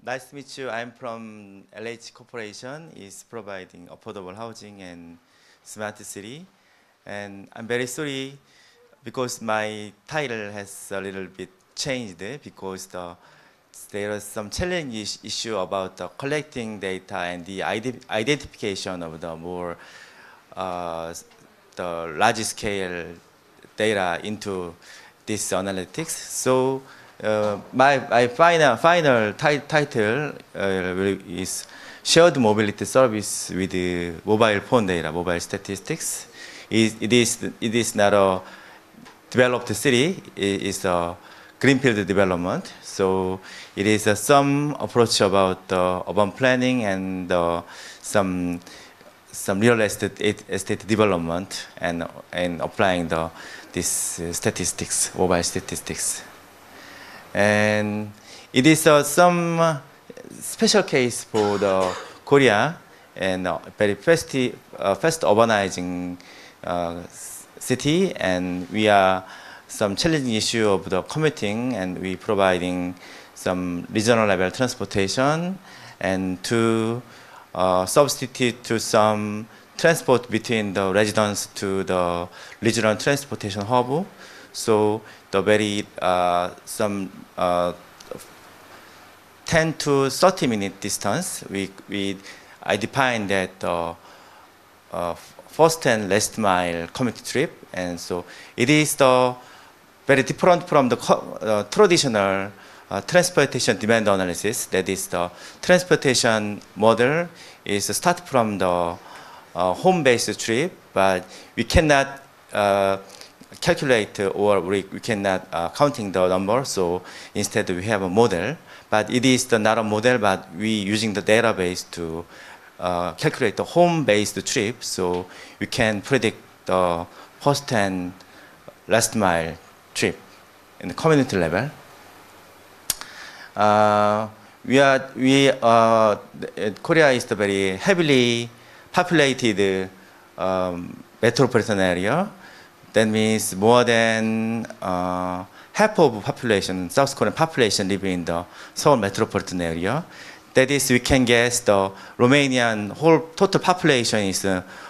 Nice to meet you. I'm from LH Corporation. Is providing affordable housing and smart city. And I'm very sorry because my title has a little bit changed because there is some challenge issue about collecting data and the identification of the more the large scale data into this analytics. So my final title is Shared Mobility Service with Mobile Phone Data, Mobile Statistics. It is not a developed city. It is a greenfield development. So it is some approach about urban planning and some real estate development and applying this statistics, mobile statistics. And it is some special case for the Korea and very fast urbanizing city, and we are some challenging issue of the commuting, and we providing some regional level transportation and to substitute to some transport between the residents to the regional transportation hub. So the very some 10 to 30 minute distance, I define that first and last mile commuting trip, and so it is very different from the traditional transportation demand analysis. That is the transportation model is start from the home-based trip, but we cannot calculate or we cannot counting the number. So instead we have a model, but it is not a model, but we using the database to calculate the home-based trip. So we can predict the first and last mile trip in the community level. Korea is the very heavily populated metropolitan area. That means more than half of population, South Korean population live in the Seoul metropolitan area. That is, we can guess the Romanian whole total population is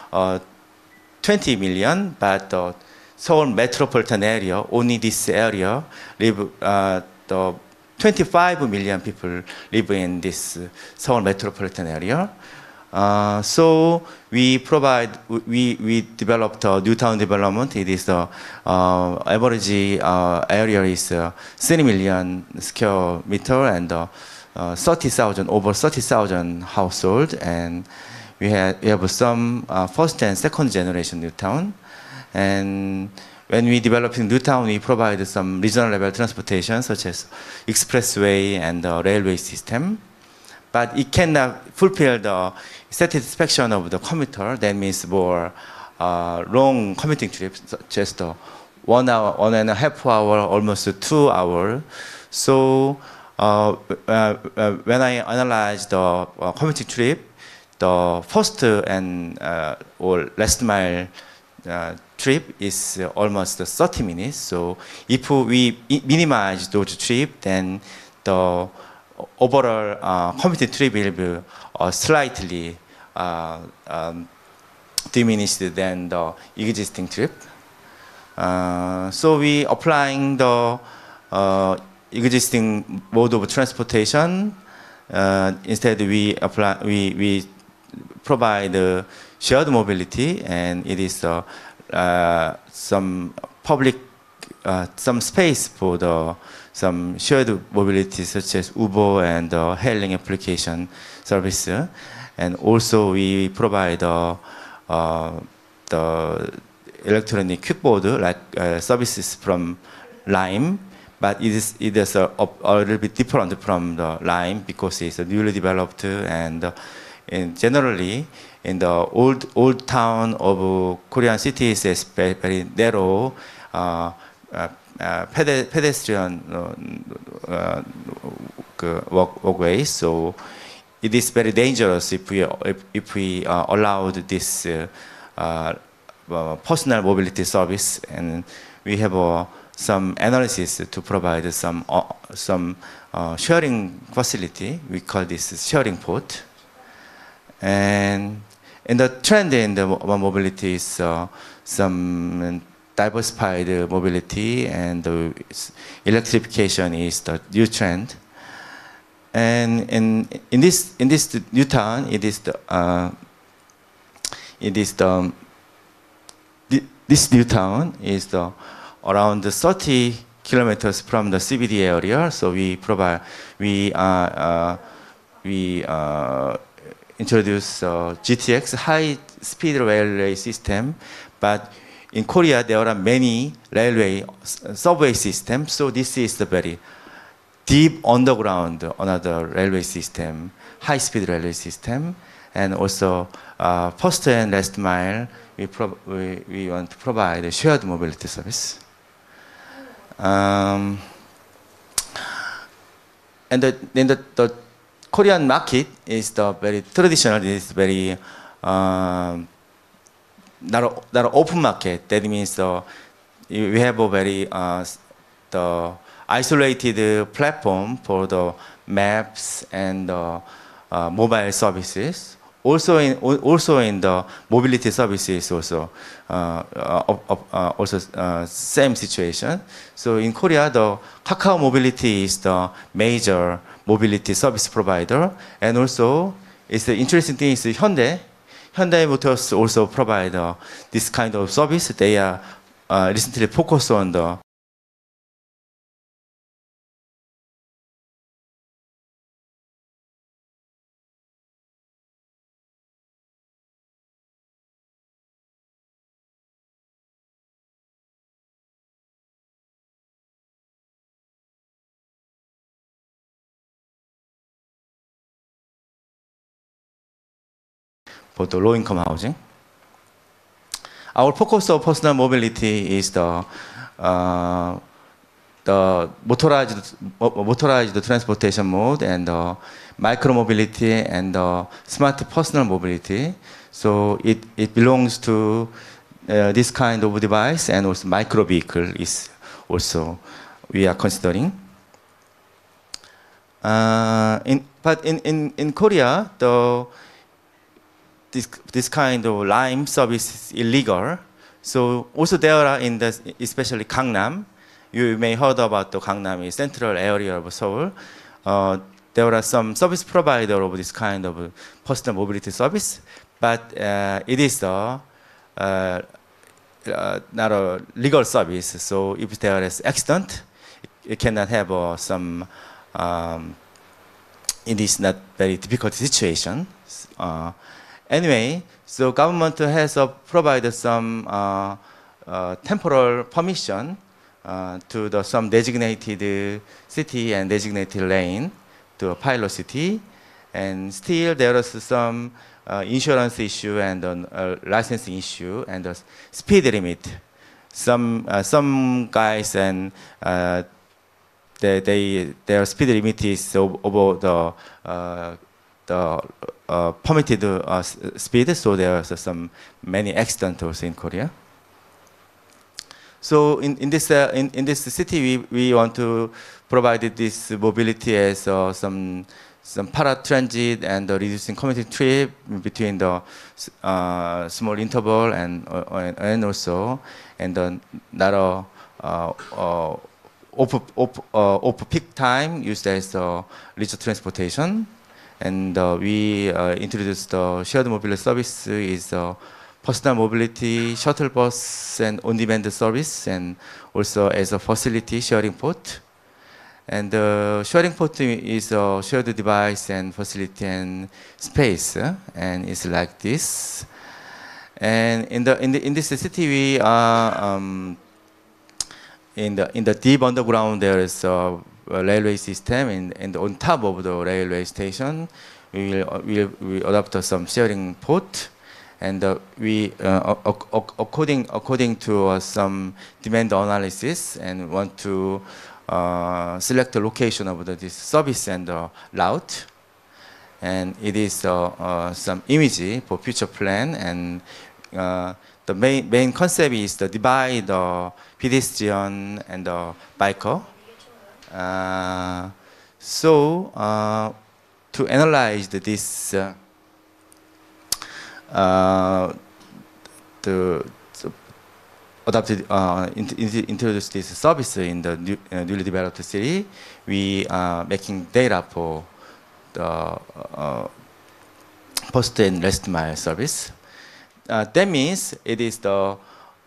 20 million, but the Seoul metropolitan area, only this area, live the 25 million people live in this Seoul metropolitan area. So we developed a new town development. It is the average area is 3 million square meter and 30,000, over 30,000 households, and we have some first and second generation new town. And when we develop in new town, we provide some regional level transportation such as expressway and railway system. But it cannot fulfill the satisfaction of the commuter. That means more long commuting trips, just 1 hour, 1.5 hour, almost 2 hours. So when I analyze the commuting trip, the first and or last mile trip is almost 30 minutes. So if we minimize those trips, then the overall commuting trip will be slightly diminished than the existing trip. So we applying the existing mode of transportation. Instead, we provide shared mobility, and it is some public some space for some shared mobility such as Uber and hailing application service. And also we provide the electronic quickboard like services from Lime, but it is a little bit different from the Lime because it's newly developed, and generally in the old town of Korean cities is very narrow pedestrian walkways. So it is very dangerous if we allowed this personal mobility service, and we have some analysis to provide some sharing facility. We call this sharing port. And the trend in the mobility is some diversified mobility, and the electrification is the new trend. And in this new town, this new town is around 30 kilometers from the CBD area. So we introduce GTX high-speed railway system, but in Korea there are many railway subway systems. So this is the very deep underground another railway system, high-speed railway system, and also first and last mile. We want to provide a shared mobility service. And then the Korean market is the very traditional. It is very not an open market. That means we have a very the isolated platform for the maps and mobile services. Also in the mobility services also same situation. So in Korea, the Kakao Mobility is the major mobility service provider, and also it's the interesting thing is Hyundai Motors also provide this kind of service. They are recently focused on the for the low-income housing. Our focus of personal mobility is the motorized transportation mode, and the micro-mobility, and the smart personal mobility. So it belongs to this kind of device, and also micro-vehicle is also we are considering. But in Korea, this kind of Lime service is illegal. So also there are especially Gangnam. You may heard about the Gangnam is central area of Seoul. There are some service provider of this kind of personal mobility service, but it is not a legal service. So if there is accident, it cannot have some. It is not very difficult situation. Anyway, so government has provided some temporal permission to some designated city and designated lane to a pilot city, and still there is some insurance issue and licensing issue and the speed limit. Some guys and their speed limit is over the permitted speed, so there are many accidents also in Korea. So in this city, we want to provide this mobility as some paratransit and reducing commuting trip between the small interval and also not off peak time used as leisure transportation. And we introduced the shared mobility service is personal mobility, shuttle bus, and on-demand service, and also as a facility sharing port. And the sharing port is a shared device and facility and space, and it's like this. And in this city, we are in the deep underground. There is a railway system, and on top of the railway station, we adopt some sharing port, and we according to some demand analysis, and want to select the location of this service and route, and it is some image for future plan, and the main concept is to divide the pedestrian and the biker. To analyze this, introduce this service in the newly developed city, we are making data for the first and last mile service. That means it is the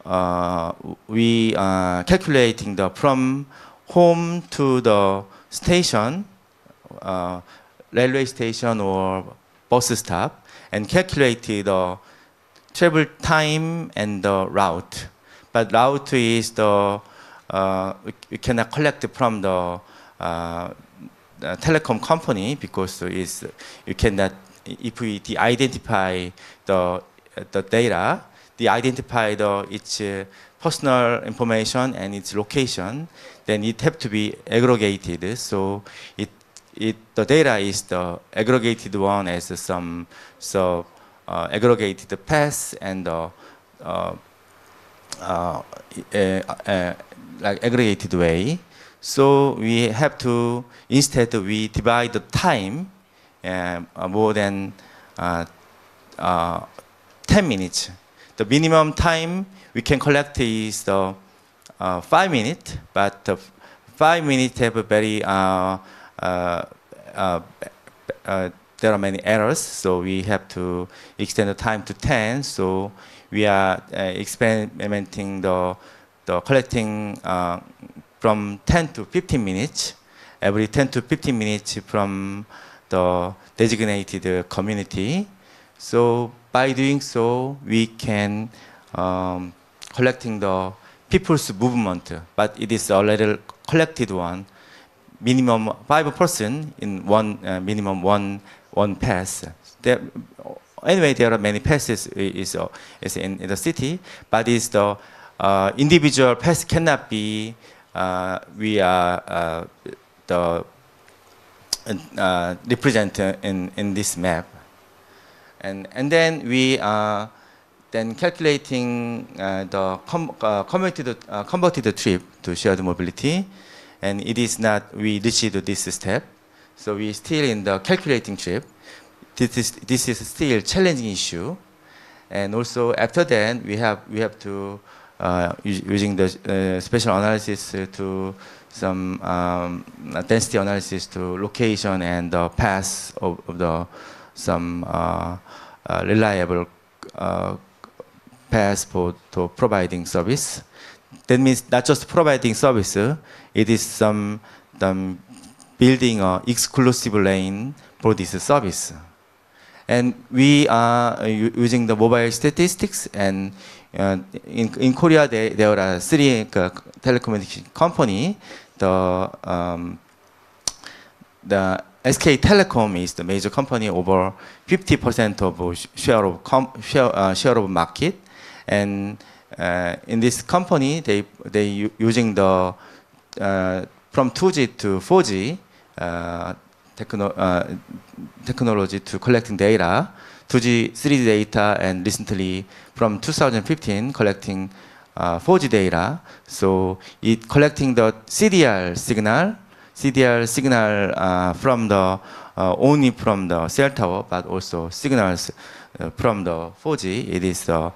we are calculating the from home to the station, railway station or bus stop, and calculate the travel time and the route. But route is the we cannot collect from the telecom company because you cannot, if we identify the data, identify its personal information and its location, then it have to be aggregated. So the data is the aggregated one as some aggregated path and like aggregated way. So we have to, instead we divide the time more than 10 minutes. The minimum time we can collect is the 5 minutes, but 5 minutes have a very there are many errors, so we have to extend the time to 10. So we are experimenting the collecting from 10 to 15 minutes, every 10 to 15 minutes from the designated community. So by doing so, we can collecting the people's movement, but it is a little collected one, minimum 5 person in one minimum one pass. Anyway, there are many passes is in the city, but it's the individual pass cannot be we are the represent in this map, and then we are then calculating the converted trip to shared mobility, and it is not we reached this step, so we still in the calculating trip. This is still challenging issue, and also after that we have to using the spatial analysis to some density analysis to location and the path of the some reliable path for to providing service. That means not just providing service, it is some building a exclusive lane for this service. And we are using the mobile statistics, and in Korea there are 3 telecommunication company. The SK Telecom is the major company, over 50% of share of market, and in this company they using the from 2G to 4G technology to collecting data, 2G, 3G data, and recently from 2015 collecting 4G data. So it collecting the CDR signal from the only from the cell tower, but also signals from the 4G. It is the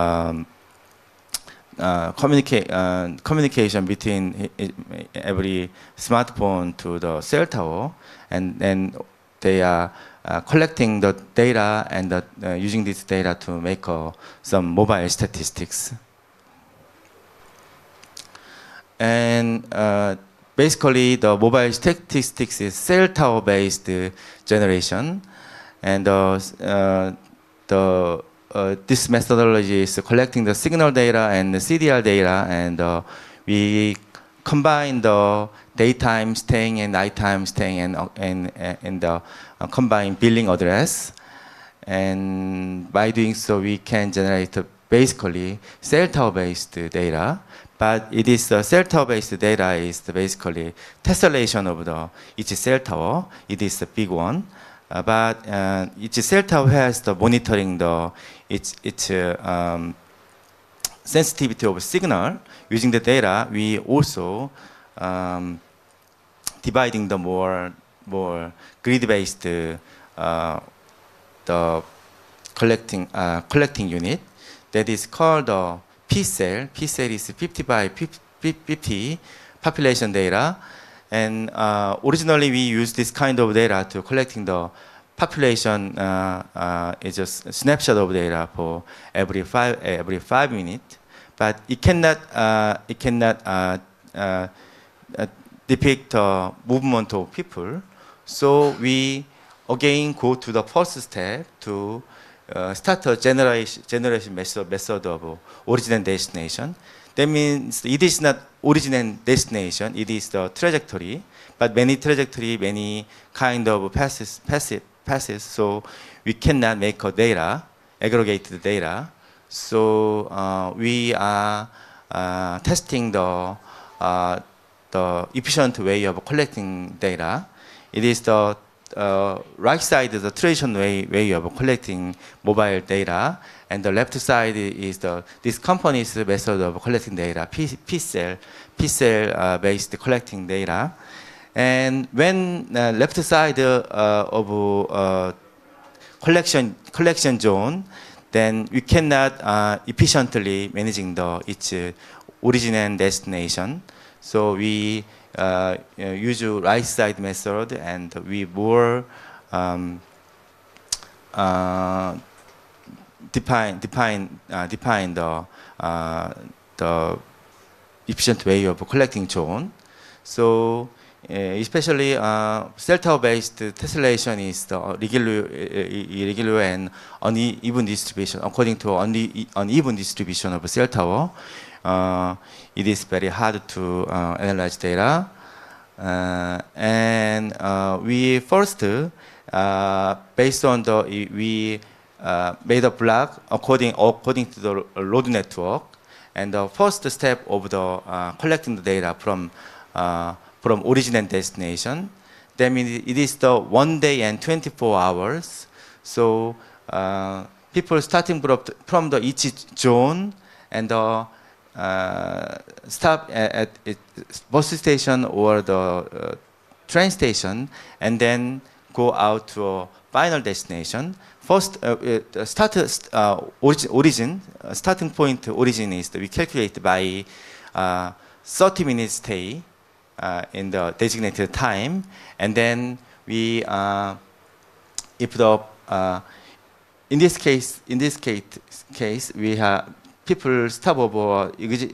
communication between every smartphone to the cell tower, and then they are collecting the data and using this data to make some mobile statistics. And basically, the mobile statistics is cell tower based generation, and this methodology is collecting the signal data and the CDR data, and we combine the daytime staying and nighttime staying and the combined billing address. And by doing so, we can generate basically cell tower based data. But it is the cell tower based data is basically tessellation of each cell tower. It is the big one. But each cell tower has the monitoring its sensitivity of signal. Using the data, we also dividing the more grid-based the collecting unit that is called the P-cell. P-cell is 50 by 50 population data, and originally we used this kind of data to collecting the population is a snapshot of data for every 5 minutes, but it cannot depict the movement of people. So we again go to the first step to start a generation method of origin and destination. That means it is not origin and destination, it is the trajectory, but many trajectory, many kind of passes, so we cannot make a data, aggregated data. So we are testing the efficient way of collecting data. It is the right side is the traditional way of collecting mobile data, and the left side is this company's method of collecting data, P-cell based collecting data. And when left side of collection zone, then we cannot efficiently managing its origin and destination. So we use right side method, and we more define the efficient way of collecting zone. So especially cell tower based tessellation is the irregular and uneven distribution. According to uneven distribution of cell tower, it is very hard to analyze data. And we first, based on we made a block according to the load network, and the first step of the collecting the data from origin and destination. That means it is the 1 day and 24 hours. So people starting from the each zone and stop at bus station or the train station, and then go out to a final destination. First, starting point origin is we calculate by 30 minutes stay in the designated time, and then we, if the in this case we have people stop over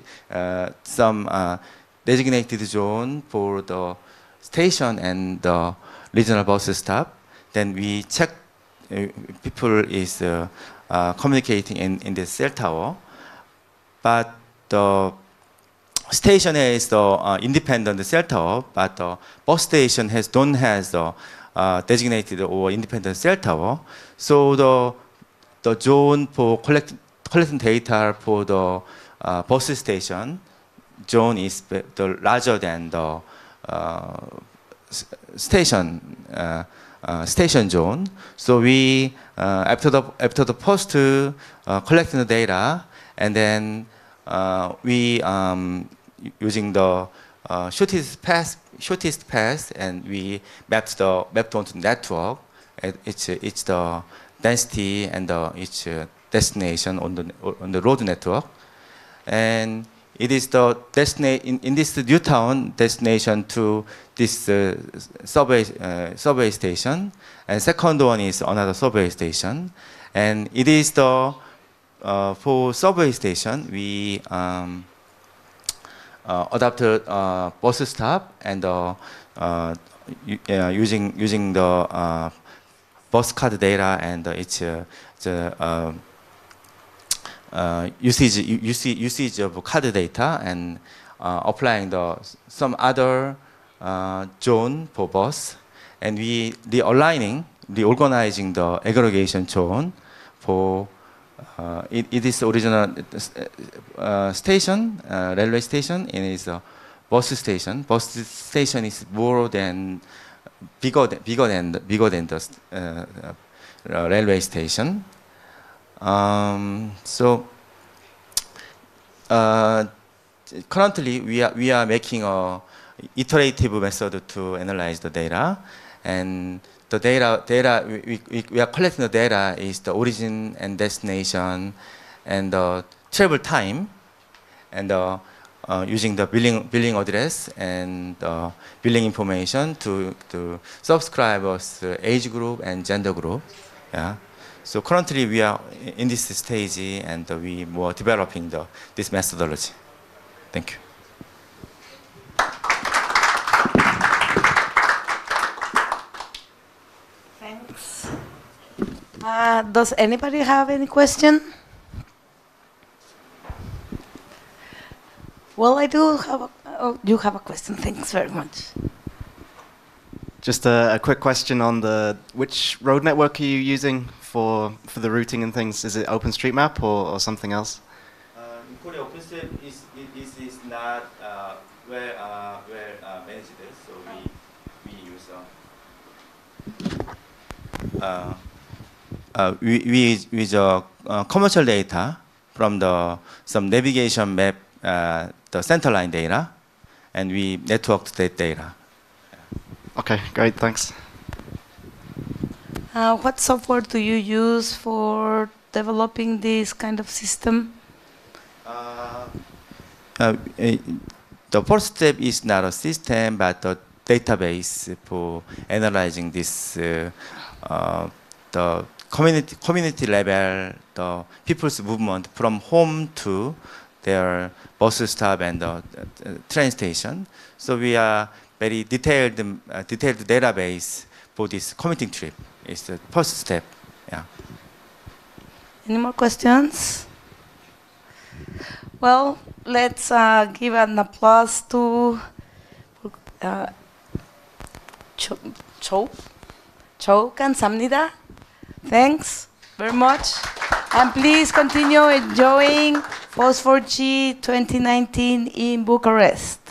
some designated zone for the station and the regional bus stop. Then we check people is communicating in the cell tower, but the station is the independent cell tower, but the bus station don't has the designated or independent cell tower. So the zone for collecting data for the bus station zone is larger than the station zone. So we after the first collecting the data, and then we using the shortest path, and we mapped onto the network. It's the density and its destination on the road network, and it is the destination in this new town destination to this subway station, and second one is another subway station, and it is the for subway station we adapted bus stop and using the bus card data and its usage of card data, and applying some other zone for bus, and we reorganizing the aggregation zone for it is original station, railway station, and it's a bus station. Bus station is more than bigger than the railway station. So currently we are making a iterative method to analyze the data, and the data we are collecting the data is the origin and destination, and the travel time, and using the billing address and billing information to subscribers age group and gender group. Yeah. So currently we are in this stage, and we are developing this methodology. Thank you. Thanks. Does anybody have any question? Well, I do have you have a question. Thanks very much. Just a quick question on which road network are you using for the routing and things? Is it OpenStreetMap or something else? In Korea, OpenStreetMap is not well managed, so we use we use commercial data from some navigation map, the centerline data, and we networked that data. Okay, great, thanks. What software do you use for developing this kind of system? The first step is not a system, but a database for analyzing this, the community level, the people's movement from home to their bus stop and the train station. So we are very detailed database for this commuting trip. It's the first step. Yeah. Any more questions? Well, let's give an applause to Cho 감사합니다. Thanks very much. And please continue enjoying FOSS4G 2019 in Bucharest.